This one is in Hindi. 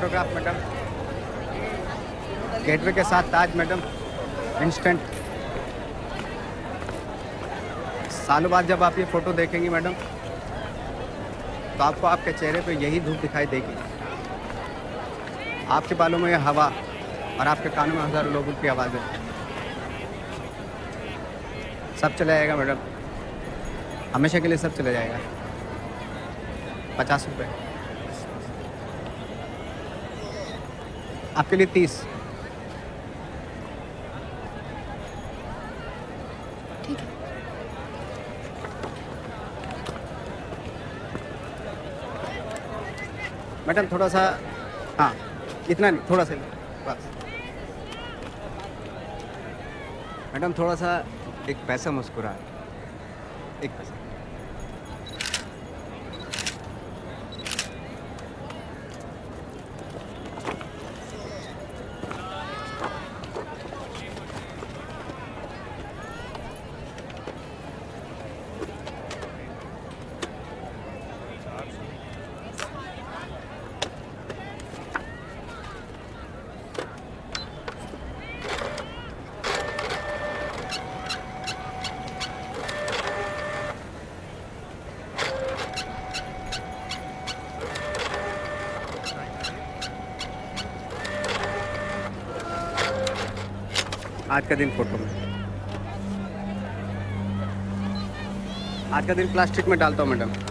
ऑटोग्राफ मैडम, गेटवे के साथ ताज मैडम, इंस्टेंट। सालों बाद जब आप ये फ़ोटो देखेंगी मैडम तो आपको आपके चेहरे पे यही धूप दिखाई देगी, आपके बालों में ये हवा और आपके कानों में हज़ारों लोगों की आवाज़ें। सब चला जाएगा मैडम, हमेशा के लिए सब चला जाएगा। 50 रुपये आपके लिए, 30। ठीक है। मैडम थोड़ा सा, हाँ इतना नहीं, थोड़ा सा बस। मैडम थोड़ा सा एक पैसा मुस्कुरा, एक पैसा। आज का दिन फोटो में, आज का दिन प्लास्टिक में डालता हूँ मैडम।